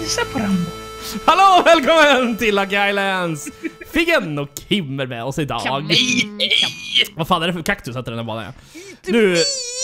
Hälsa på Rambo. Hallå, välkommen till Lucky Islands! Figgen och Kim är med oss idag. Vad fan är det för kaktus att den här banan? Nu...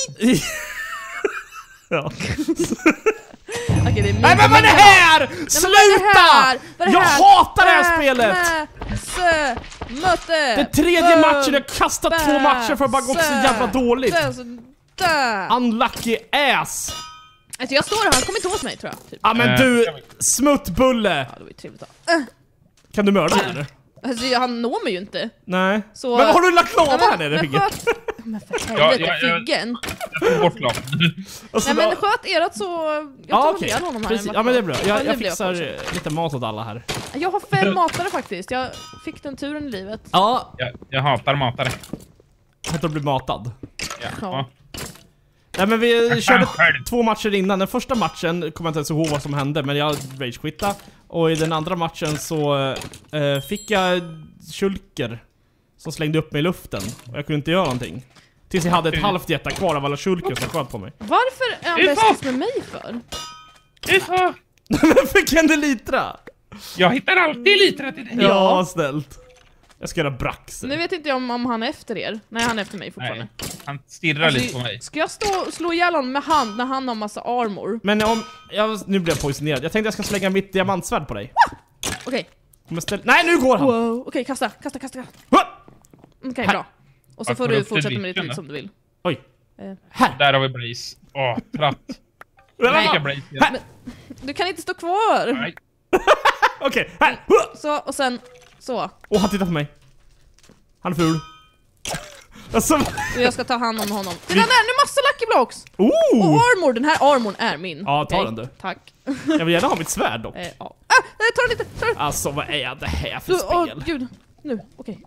ja. Okej, det är nej men vad är det här? Sluta! Jag hatar det här spelet! Möte! Det är tredje matchen, jag har kastat 2 matcher för att bara gå så jävla dåligt. Unlucky ass! Alltså jag står här, han kommer inte åt mig tror jag typ. Ja men du, smuttbulle! Ja, det var ju trevligt då. Kan du mörda eller? Alltså han når mig ju inte. Nej. Så... Men har du lagt lava här nere, Figgen? Men för helvete, Figgen. Jag tog bort lavan. Nej men sköt erat så... Jag tar ihjäl honom här. Precis. Ja men det är bra, jag fixar lite mat åt alla här. Jag har 5 matare faktiskt, jag fick den turen i livet. Ja. Jag hatar matare. Att bli matad. Ja. Nej men vi körde 2 matcher innan. Den första matchen kommer jag inte ens ihåg vad som hände, men jag rage-quittade. Och i den andra matchen så fick jag shulker som slängde upp mig i luften. Och jag kunde inte göra någonting. Tills jag hade ett halvt hjärta kvar av alla shulker som sköt på mig. Varför är han bäst med mig för? Varför kan du litra? Jag hittar alltid litra till dig. Ja, snällt. Jag ska göra braxer. Nu vet inte jag om han är efter er. Nej, han är efter mig fortfarande. Nej, han stirrar lite på mig. Ska jag slå ihjäl honom med hand när han har massa armor? Men om... nu blir jag poisonerad. Jag tänkte jag ska slänga mitt diamantsvärd på dig. Okej. Nej, nu går han! Wow. Okej, kasta. Okej, bra. Och så får du fortsätta med ditt som du vill. Oj. Här. Där har vi Blaze. Åh, platt. Nej. Blaze. Men, du kan inte stå kvar. Nej. Okej, här. Så, och sen... Så. Han tittar på mig. Han är ful. Alltså... Och jag ska ta hand om honom. Titta där, nu massa lucky blocks! Och armor, den här armorn är min. Ja, ta den du. Tack. Jag vill gärna ha mitt svärd dock. Ja. Ta den lite. Alltså, vad är det här för spel? Gud. Nu, okej.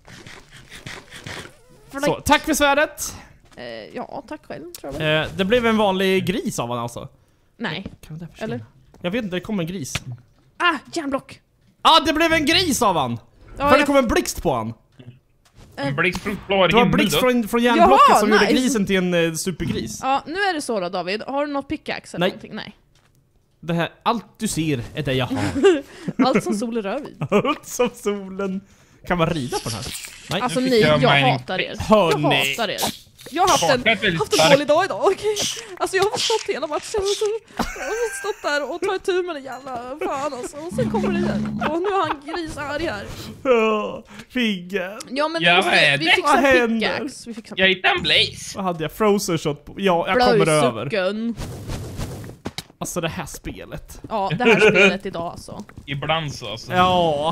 Så, tack för svärdet. Ja, tack själv, tror jag. Det blev en vanlig gris av han alltså. Nej. Kan det eller? Jag vet inte, det kom en gris. Järnblock. Det blev en gris av han! Ja, för det kom en blixt på han. En blixt från klar Det var himmel blixt då. från järnblocket som nice. gjorde grisen till en supergris. Ja, nu är det så då, David. Har du något pickaxe eller Nej. någonting? Nej. Det här, allt du ser är det jag har. Allt som solen rör vid. Allt som solen. Kan man rida på den här? Nej. Alltså fick ni, jag jag mining. hatar er. Hörni. Jag hatar er. Jag har haft en dålig dag idag, okej? Alltså jag har stått hela matchen och så jag har stått där och tagit tur med den jävla fan alltså. Och sen kommer det igen. Och nu är han grisarg här. Figgen. Ja men Ja, vi fixar Vad händer? pickaxe. Vi fixar Jag hittade en Blaze. Vad hade jag? Frozen shot på? Ja, jag kommer över. Blöjsucken. Alltså det här spelet. Ja, det här spelet idag alltså. Ibland så alltså. Ja.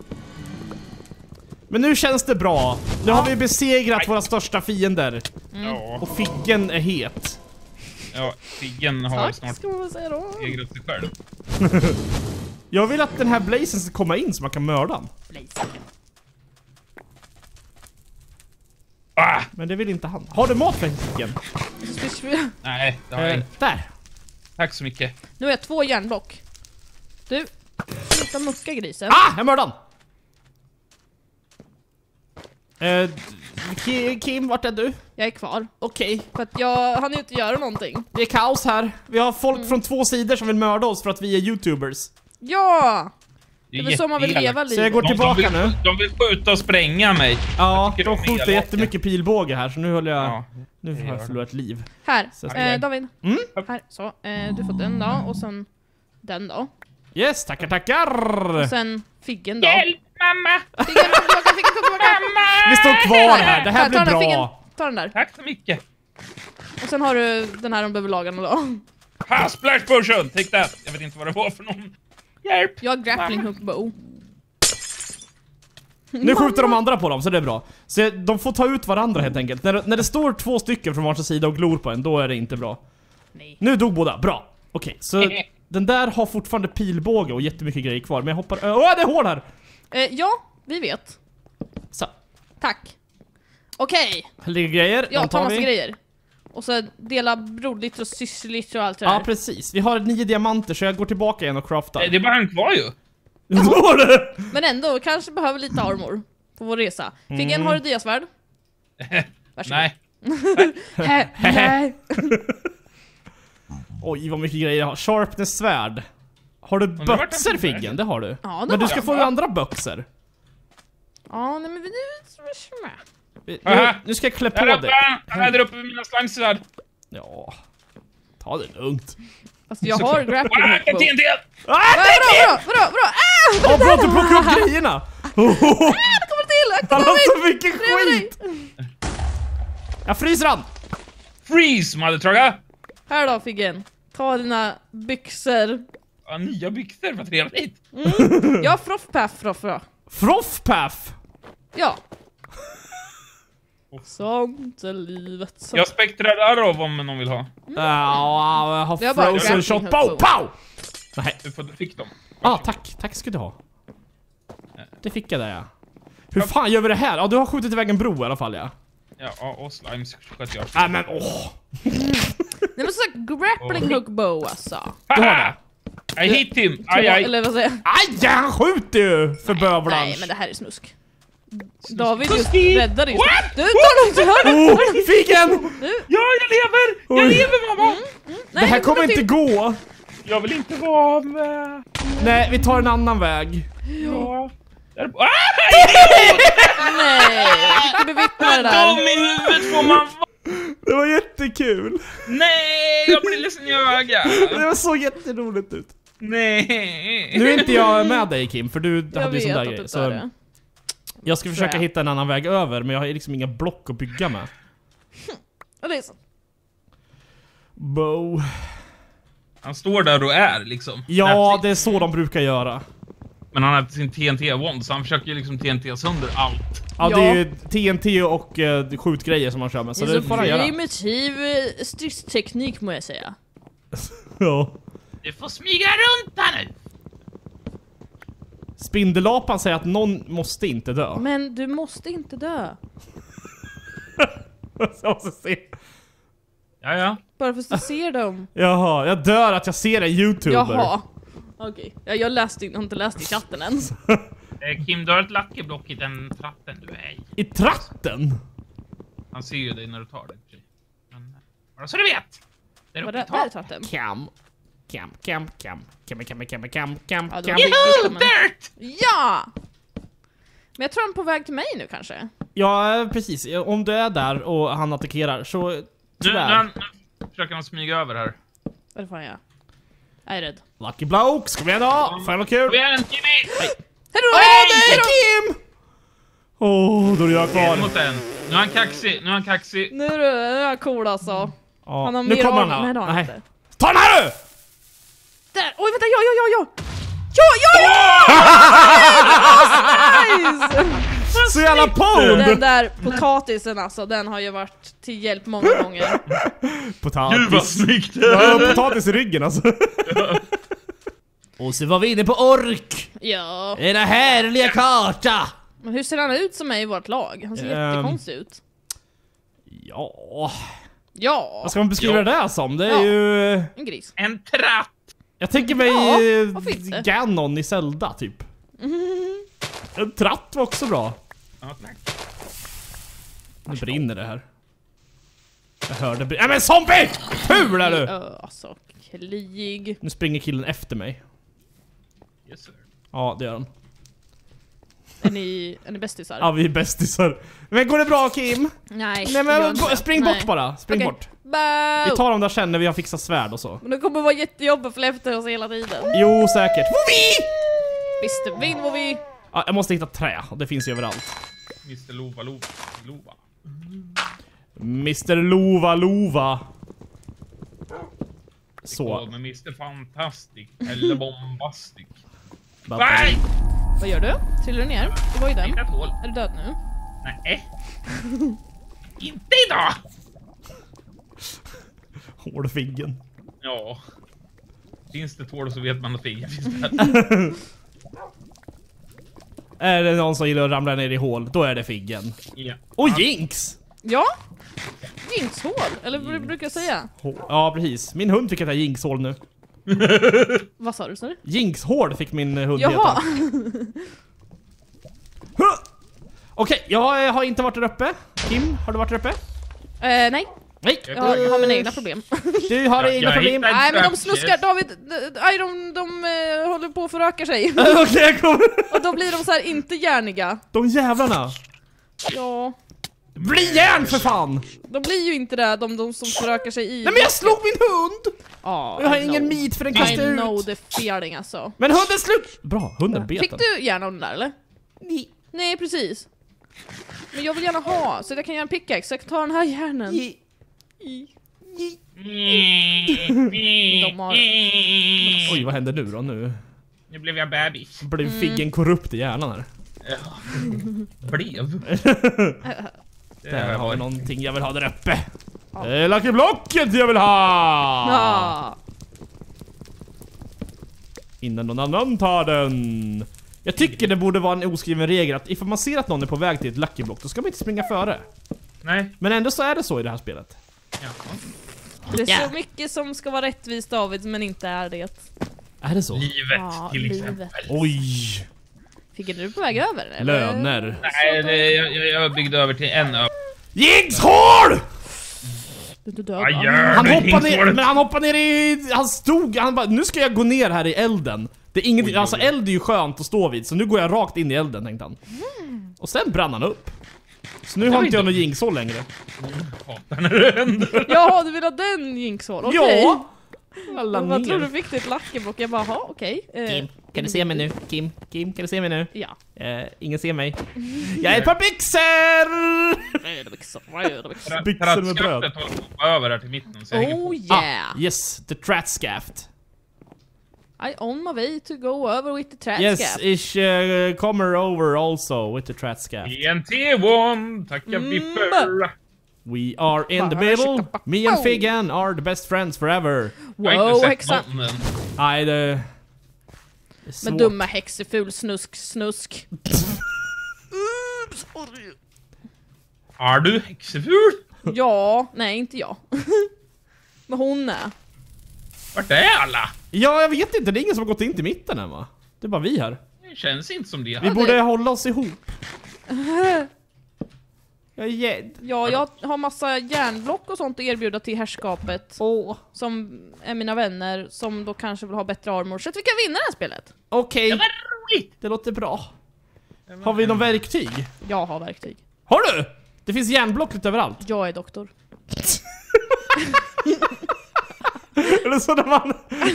Men nu känns det bra. Nu har vi besegrat våra största fiender. Ja. Och Figgen är het. Ja, Figgen har Tack, snart ska man väl säga då. segrat sig själv. Jag vill att den här blazen ska komma in så man kan mörda den. Men det vill inte han. Har du mat för Figgen? Nej, det har jag inte. Där. Tack så mycket. Nu har jag 2 järnblock. Du, sluta mucka grisen. Jag mördade han. Kim, vart är du? Jag är kvar. Okej. För att jag hann ju inte göra någonting. Det är kaos här. Vi har folk från 2 sidor som vill mörda oss för att vi är YouTubers. Ja! Det är väl så man vill jätteelakt. leva livet. Så jag går tillbaka nu. De vill skjuta och spränga mig. Ja, tycker de de är skjuter elaka. jättemycket pilbåge här så nu håller jag... Ja. Nu har jag förlorat liv. Här, Så David. Här, så. Du får den då, och sen den då. Yes, tackar! Och sen Figgen då. Hjälp, mamma! Figgen, kom tillbaka. Mamma! Vi står kvar här, det här blir Ta den där, Figgen. bra. Ta den där. Tack så mycket. Och sen har du den här de behöver laga nu då. Ha, splash potion! Take that! Jag vet inte vad det var för någon. Hjälp! Jag har grappling hook bow. Nu skjuter de andra på dem, så det är bra. Så de får ta ut varandra helt enkelt. När det står 2 stycken från varsin sida och glor på en, då är det inte bra. Nej. Nu dog båda, bra. Okej, så den där har fortfarande pilbåge och jättemycket grejer kvar. Men jag hoppar... det är hål här! Ja, vi vet. Så, Tack. Okej. här ligger grejer. Jag de tar tar massa vi. grejer. Och så dela brodliter och syssliter och allt det där. Ja, precis. Vi har 9 diamanter så jag går tillbaka igen och craftar. Det är bara han kvar ju. Var det? Men ändå, kanske behöver lite armor på vår resa. Figgen, har du diasvärd? Varsågod. Nej. Nej. Oj, vad mycket grejer jag har. Sharpness svärd. Har du böxer, Figgen? Det har du. Ja, men du ska få andra böxer. Ja, nej men Nu ska jag klä på dig. Han är där uppe med mina slimesvärd. Ja. Ta det lugnt. Fast jag har grappling hook bow. TNT! Vadå? Ja, bra att du plockar upp grejerna. Det kommer till! Han har så mycket skit. Jag fryser han. Freeze, mothertrucker! Här då, Figgen. Ta dina byxor. Ja, nya byxor, vad trevligt. Jag har froffpaff. Froffpaff. Ja. Sånt är livet. Så. Jag spektrar Arrow om någon vill ha. Ja, jag har Jag bara frozen shot. grappling Pow! Nej. Du fick dem. Tack ska du ha. Det fick jag där, ja. Hur fan gör vi det här? Ja, du har skjutit iväg en bro i alla fall, ja. Ja, och slimes sköt jag. Nej, men åh. Nej men så grappling hook bow alltså. Du har det. I hit him! Aj, aj. Eller vad säger jag? Aj, han skjuter ju för bövlans. Nej men det här är snusk. David just räddade just. Du tar långt här. Figgen! Ja, jag lever! Jag lever, mamma! Det här kommer inte gå. Jag vill inte vara med. Nej, vi tar en annan väg. Ja. Där... Nej, fick du bevittna det där? Dum i huvudet får man vara. Det var jättekul. Nej, jag blir ledsen i ögat. Det såg jätteroligt ut. Nej. Nu är inte jag med dig, Kim, för du Jag hade ju sån där vet grej. att du tar det. Jag ska försöka hitta en annan väg över, men jag har liksom inga block att bygga med. Och det är så. Bow. Han står där och är liksom. Ja, det är så de brukar göra. Men han har sin TNT-wand, så han försöker liksom TNT sönder allt. Ja, det är ju TNT och skjutgrejer som man kör med, så det får han göra. Primitiv stridsteknik må jag säga. Ja. Du får smyga runt här nu. Spindelapan säger att någon måste inte dö. Men du måste inte dö. Jag måste se. Ja. Bara för att du ser dem. Jaha, jag dör att jag ser en YouTuber. Jaha. Okej. Ja, jag har inte läst i chatten ens. Kim, du har ett luckyblock i den tratten du är i. I tratten? Han ser ju dig när du tar det. Men, bara så du vet. Där Vad uppe där är tratten? Cam. Ja, Cam. Yahoo, dirt! Ja! Men jag tror han är på väg till mig nu kanske. Ja, precis. Om du är där och han attackerar så tyvärr. Nu försöker han smyga över här. Vad är det fan jag? Jag är rädd. Lucky bloke, ska vi igen då? Fan vad kul. Vi är en Jimmy! Hejdå! Det är Kim! Då är jag En kvar. mot en. Nu är han kaxig. Nu är han cool alltså. Ja, Han har nu mer kommer arm. han Nej, här. det har han Nej. inte. Ta den här nu! Där! Oj, vänta, ja! Nice! Så jävla pond! Den där potatisen alltså, den har ju varit till hjälp många gånger. Potatis. Gud vad snyggt! Ja, potatis i ryggen alltså. Och så var vi inne på ork. Ja. Denna härliga karta. Men hur ser han ut som är i vårt lag? Han ser jättekonstig ut. Ja. Ja. Vad ska man beskriva det där som? Det är ju... En gris. En tratt! Jag tänker mig Ja, vad finns det? Ganon i Zelda typ. En tratt var också bra. Ja, tack. Nu brinner det här. Jag hörde nej men zombie! Ful är du! Alltså, klig. Nu springer killen efter mig. Yes, sir. Ja, det gör han. Är ni bästisar? Ja, vi är bästisar. Men går det bra, Kim? Nej, Nej det gör men inte. spring Nej. bort bara. Spring Okej. bort. Bow! Vi tar dem där sen när vi har fixat svärd och så. Men det kommer vara jättejobbigt att följa efter oss hela tiden. Jo, säkert. Visst, vinn vad vi... Ja, jag måste hitta trä, och det finns ju överallt. Mr. Lova. Mr. Lova. Så. Med Mr. Fantastic. Eller Bombastic. Batteri. Nej! Vad gör du? Trillar du ner? Det var ju den. Inte ett hål. Är du död nu? Nej. Inte idag! Hårdfiggen. Ja. Finns det ett hål så vet man att fingret finns där. Är det någon som gillar att ramla ner i hål, då är det Figgen. Ja. Och Jinx! Ja. Jinxhål, eller vad brukar jag säga? Ja, precis. Min hund fick heta Jinxhål nu. Vad sa du? Jinxhål fick min hund Jaha. heta. Okej, jag har inte varit där uppe. Kim, har du varit där uppe? Nej. Nej! Jag har mina egna problem. Du har egna problem. Nej, men de snuskar, David, de håller på att föröka sig. Okej, jag kommer. Och då blir de så här inte järniga. De jävlarna. Ja. Bli järn för fan! De blir ju inte det, de som förökar sig i. Nej, men jag slog min hund! Ja, Jag har ingen meat för den kastar ut. I know the feeling alltså. Men hunden slut! Bra, hunden bet Fick den. du gärna den där, eller? Nej. Nej, precis. Men jag vill gärna ha, så jag kan göra en pickaxe, så jag kan ta den här järnen. De har... Oj, vad händer nu då? Nu blev jag bebis. blev Figgen korrupt i hjärnan här. Blev. Där har vi någonting jag vill ha där uppe. Lucky blocket jag vill ha! Ja. Innan någon annan tar den. Jag tycker det borde vara en oskriven regel att ifall man ser att någon är på väg till ett lucky block, då ska man inte springa före. Nej. Men ändå så är det så i det här spelet. Ja. Det är så mycket som ska vara rättvist, David, men inte är det. Är det så? Livet Ja, till exempel. livet. Oj! Fick du på väg över? Eller? Löner. Nej, jag byggde över till en ö. Jinxhål! Du död. Vad gör Han du, hoppade ner, Jinxhålet? men han hoppade ner i... Han stod, han bara, nu ska jag gå ner här i elden. Det är ingenting, Oj, oj, oj. alltså eld är ju skönt att stå vid, så nu går jag rakt in i elden, tänkte han. Och sen brann han upp. Så nu har inte jag någon jinxhål längre. Hatar när det händer. Ja, du vill ha den jinxhål, okej. Ja! Alla Vad tror du ner. fick ditt luckyblock? Jag bara, ha, okej. Kim, kan du se mig nu? Kim, kan du se mig nu? Ja. Ingen ser mig. Jag är ett par byxor! Byxor med bröd. Trattskaftet håller på att gå över här till mitten. Så jag hänger Oh på. yeah! Yes, the trat scaft. I on my way to go over with the trash Yes, scaft. ich kommer over also with the trat scaft. TNT1, tackar Bipper. We are in the middle. Me and Figgen are the best friends forever. Jag har Wow, inte sett häxan. någon än. Nej, det är svårt. Men dumma häxeful snusk. Är du häxeful? Ja, nej inte jag. Men hon är. Vart är alla? Ja, jag vet inte. Det är ingen som har gått in till mitten än, va? Det är bara vi här. Det känns inte som det. Vi borde hålla oss ihop. Jag är rädd. Ja, jag har massa järnblock och sånt att erbjuda till herrskapet. Som är mina vänner, som då kanske vill ha bättre armor. Så att vi kan vinna det här spelet. Okej, Det var roligt. det låter bra. Har vi någon verktyg? Jag har verktyg. Har du? Det finns järnblock lite överallt. Jag är doktor. Eller så när man...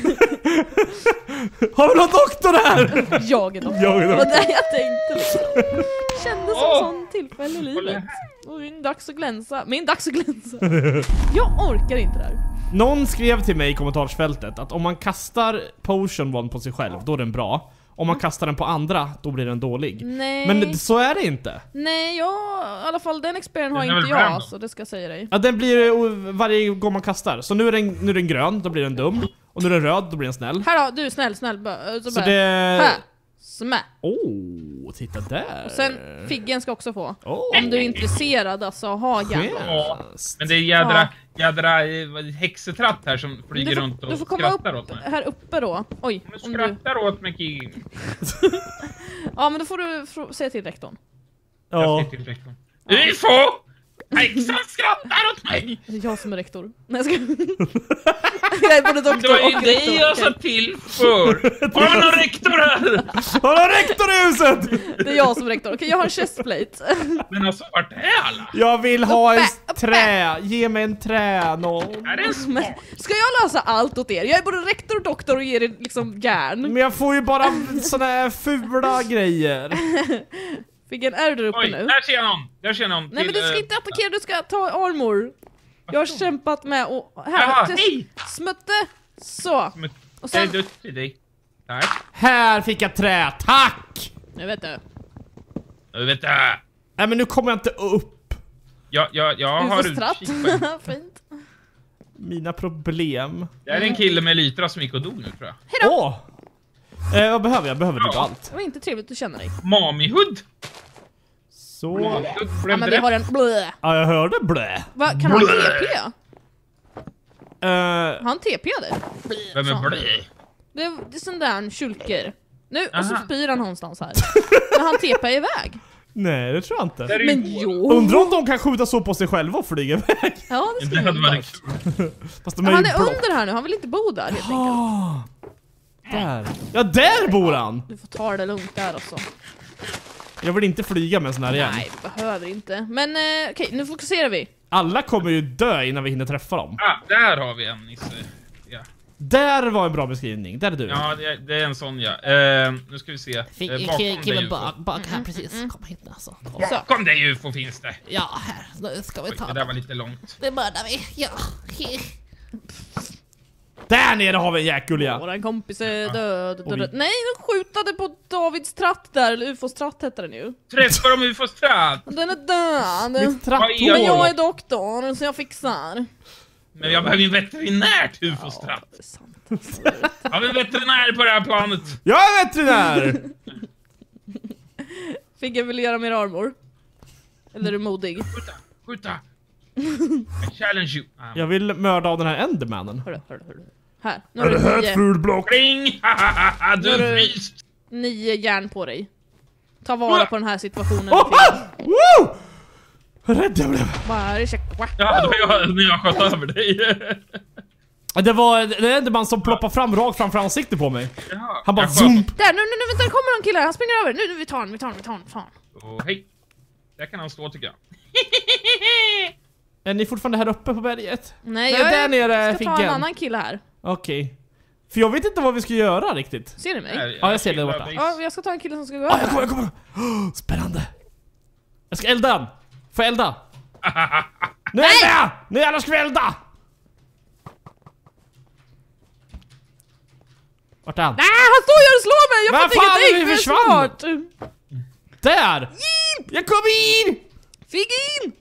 Har vi någon doktor här? Jag är doktor. Jag är Det var doktor. det jag tänkte liksom. Kändes som sån tillfälle i livet. Min dags att glänsa. Min dags att glänsa. Jag orkar inte det här. Någon skrev till mig i kommentarsfältet att om man kastar potion one på sig själv, då är den bra. Om man kastar den på andra, då blir den dålig. Nej. Men så är det inte. Nej, i alla fall den experien har Den är inte väl jag, random? så det ska jag säga dig. Ja, den blir varje gång man kastar. Så nu är den grön, då blir den dum. Och nu är den röd, då blir den snäll. Här då, du snäll. Så bara, det... här. Smä. Titta där. Och sen Figgen ska också få. Oh. Om du är intresserad, alltså, ha gärna. Ja, men det är jädra häxetratt här som flyger runt och du får komma upp skrattar åt mig. här uppe då. Oj, Men om du... skrattar åt mig, Kim. Ja, men då får du säga till rektorn. Jag Ja. ska till rektorn. UFO! Häxan skrattar åt mig! Det är jag som är rektor. Nej, jag ska... Jag är både Det doktor var ju och dig rektor. jag sa till för! Har vi någon rektor här? Har du rektor i huset? Det är jag som är rektor. Okej, jag har en chestplate. Men alltså, vart är alla? Jag vill ha en Uppe. trä. Ge mig en trä, någon. Är det en Men, smart? ska jag lösa allt åt er? Jag är både rektor och doktor och ger er liksom järn. Men jag får ju bara såna här fula grejer. Figgen, är du där uppe Oj, nu? där ser jag någon. Där ser jag någon. Nej, men du ska inte attackera, du ska ta armor. Jag har kämpat med och... Jaha, Här, hej! smutte. Så. Och Det är sen... dött till dig. Tack. Här fick jag trä, tack! Nu vet du. Jag vet det. Nej, men nu kommer jag inte upp. Jag har Ufo-stratt. utkik på en. Fint. Mina problem. Det är en kille med lytra som gick och dog nu, tror jag. Åh! Vad behöver jag? Behöver typ allt. Det var inte trevligt att känna dig. Mamihood. Så... Ja, Glömde men vi det. har en... Blö. Ja, jag hörde blä. Va, kan han Blö. TP? Han TP'ade. Vem är blä? Det är sån där kylker. Nu, och så Aha. spyr han någonstans här. Men han TP iväg. Nej, det tror jag inte. Men jo. Undrar om de kan skjuta så på sig själva och flyga iväg. Ja, det Det skulle hade vara varit kul. Fast de är han ju är blå. under här nu, han vill inte bo där helt enkelt. Ah, där. Ja, där bor han! Du får ta det lugnt där också. Jag vill inte flyga med en sån här igen. Nej, behöver inte. Men okej, nu fokuserar vi. Alla kommer ju dö innan vi hinner träffa dem. Där har vi en Nisse. Ja, Där var en bra beskrivning. Där är du. ja det är en sån ja. Nu ska vi se. Bakom dig bak här precis. Kom hit alltså. Bakom dig UFO finns det. Ja, här. Nu ska vi Oj, ta det där var lite långt. det mördar vi. Ja. Där nere har vi en jäkkulja. Våran kompis är död. Oj. Nej, de skjutade på Davids tratt där. Eller UFOs tratt heter den ju. Träffar de UFOs tratt. Den är död. Mitt traktor. Men jag är doktorn så jag fixar. Men jag behöver ju en veterinär till UFOs tratt. Det är sant. Har vi en veterinär på det här planet? Jag är veterinär! Figge vill göra mer armor. Eller är du modig? Skjuta. I challenge you. Jag vill mörda av den här Endermanen. Hörru. Här, nu har du fulblock? Kling! Du är fryst. 9 järn på dig. Ta vara på den här situationen. Woo! Rädd jag blev. Bara check. Ja, det var jag när jag sköt över dig. Det var en Enderman som ploppade fram rakt framför ansiktet på mig. Ja, Han bara jag sköt. zoom. Där, nu vänta, det kommer någon kille här. Han springer över. Nu vi tar honom. Fan. Och hej. Där kan han stå tycker jag. Är ni fortfarande här uppe på berget? Nej, Nej, jag där nere, ska ta en Figgen. annan kille här. Okej. För jag vet inte vad vi ska göra riktigt. Ser ni mig? Ja, jag ser det borta. Ja, jag ska ta en kille som ska gå Ah, över. jag kommer. Oh, spännande. Jag ska elda den. Får jag elda? Nu eldar jag! Nu jävlar ska vi elda! Vart är han? Nej, han står ju och slår mig! Jag Men fattar fan, ingenting! vi Jag är försvann. smart! Där! Jag kom in! Figg in!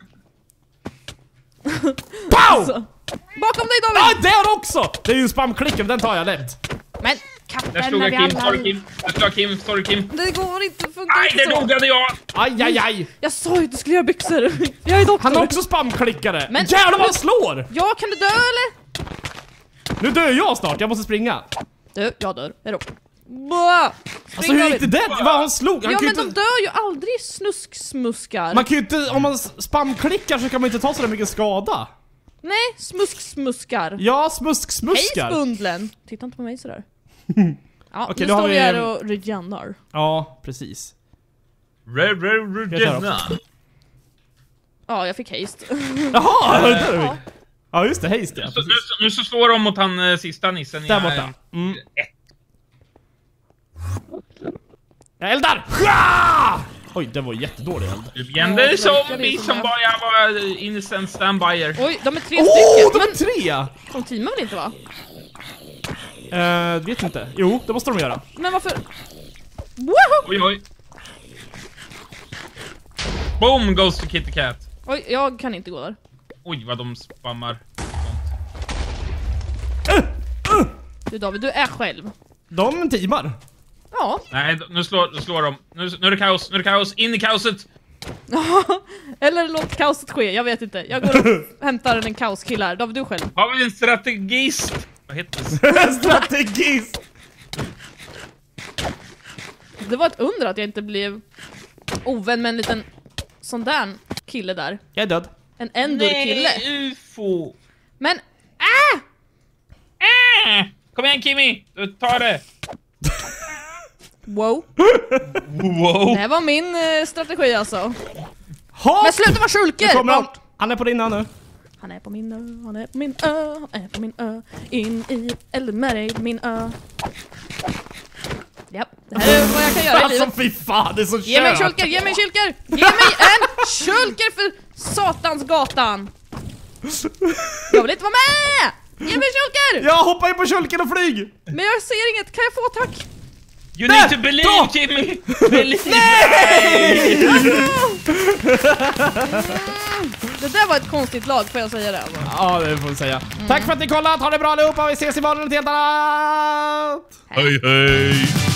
Pow! Så. Bakom dig Ja, David! där också! Det är ju spamklicken, den tar jag lätt. Men Där katten stod när jag vi Kim, alla... sorry Kim. Där stod jag Kim, sorry Kim. Det går inte, det funkar Aj, inte där så. dogade jag! Aj, aj, aj. Jag sa ju att du skulle göra byxor. Jag är doktor. Han är också spamklickare. Men- Jävlar vad han slår! Ja, kan du dö eller? Nu dör jag snart, jag måste springa. Du, jag dör. Hejdå. Blah. Alltså hur gick det där? Vad han slog? Han Ja, kan ju men de inte... dör ju aldrig snusksmuskar. Man kan ju inte, om man spamklickar så kan man inte ta så där mycket skada. Nej, smusksmuskar. Ja, Hej smusksmuskar. spundlen. Titta inte på mig sådär. Ja, Okej, nu då har står vi vi- här och regenar. Ja, precis. Regina. Ja, jag fick haste. Jaha, det där är vi. Ja. Ja, just det, haste, ja, precis. Nu så slår de mot han sista nissen. Där borta. Mm. Jag eldar! Ja! Oj, det var jättedålig eld. Igen, det är zombie som bara var innocent standbyer. Oj, de är 3 Åh, stycken. de Men är 3! de teamar väl inte va? Vet inte. Jo, det måste de göra. Men varför? Woho! Oj, oj. Boom goes to Kitty Cat. Oj, jag kan inte gå där. Oj, vad de spammar. Du David, du är själv. De teamar. Ja. Nej, nu slår de. Nu är det kaos, in i kaoset. Eller låt kaoset ske, jag vet inte. Jag går och hämtar en kaoskill här. David, du själv. Har vi en strategist? Vad heter det? Strategist! Det var ett under att jag inte blev ovän med en liten sån där kille där. Jag är död. En endor-kille. Nej, UFO. Men, Kom igen Kimmy, du tar det. wow. Wow. Det var min strategi alltså. Hat! Men sluta vara shulker! Nu kommer han. Bort. Han är på din nu. Han är på min ö, han är på min ö, han är på min ö. In i eller med dig, min ö. Japp, det här är vad jag kan göra i Alltså livet. fy fan, det är så Ge mig en kört. shulker, ge mig en shulker! Ge mig en shulker för satans gatan! Jag vill inte vara med! Ge mig en shulker! Jag hoppar in på kölken och flyg! Men jag ser inget, kan jag få tack? You Där! need to believe Bra! Kimmy. Believe. Det där var ett konstigt lag, får jag säga det alltså. Ja, det får vi säga. Tack för att ni kollat, ha det bra allihopa, vi ses imorgon ett helt annat! Hej hej.